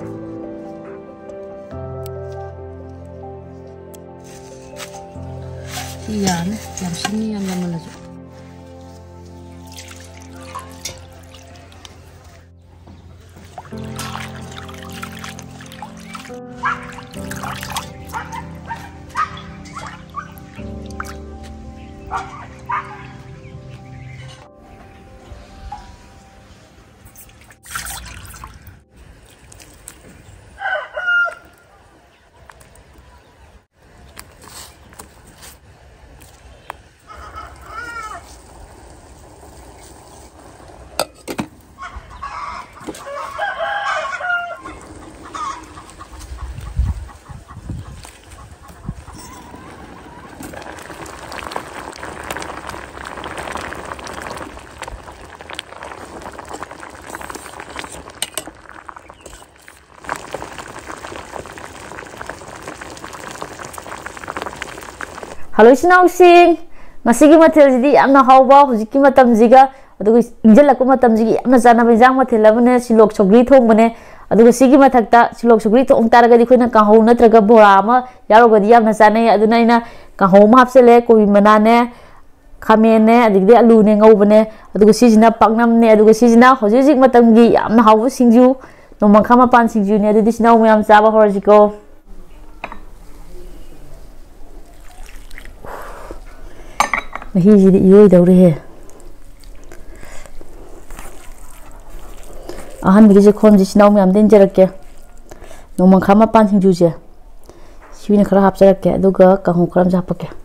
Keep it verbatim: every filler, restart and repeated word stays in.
Yan, yang sini yang laman aja. Halo sinawsing, ngasigi mathel jidi amna hawba hujiki matam jiga adugo injala ko matam jigi amna jana bijang mathel abane silok chogri thong bane adugo sigi mathakta silok chogri thong taraga di khoina kahau natraga bora ama yaroga di amna jana aduna ina kahau ma hapsele ko mana ne khamen ne adigde alu ne ngaubane adugo sijina paknam ne adugo sijina hojijik matam gi amna hawbu singju nomang khama pan singju ne adi sinaw myam chaba horjiko Mahi jadi iyo ida uri he. Ahan bigi je khom ji sinaw mi am den jarak ke. Nomang khama pan sing ju je. Siwini khara hap jarak ke aduga kahung kram ja pak ke.